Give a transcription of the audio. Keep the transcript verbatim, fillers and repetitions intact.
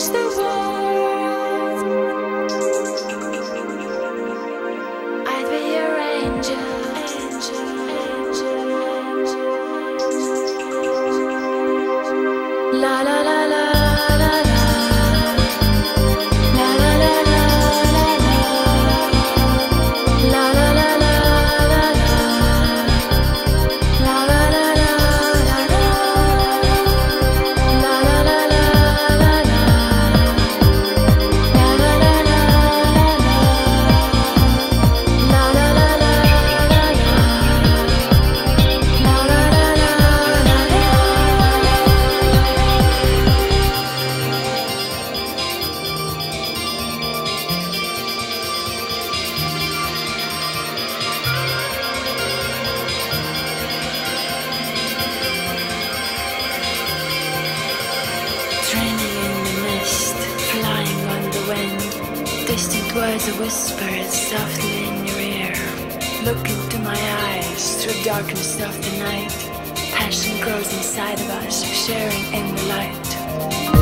the world, I'd be your angel, angel, angel, angel. La la la la. Distant words are whispered softly in your ear. Look into my eyes through darkness of the night. Passion grows inside of us, sharing in the light.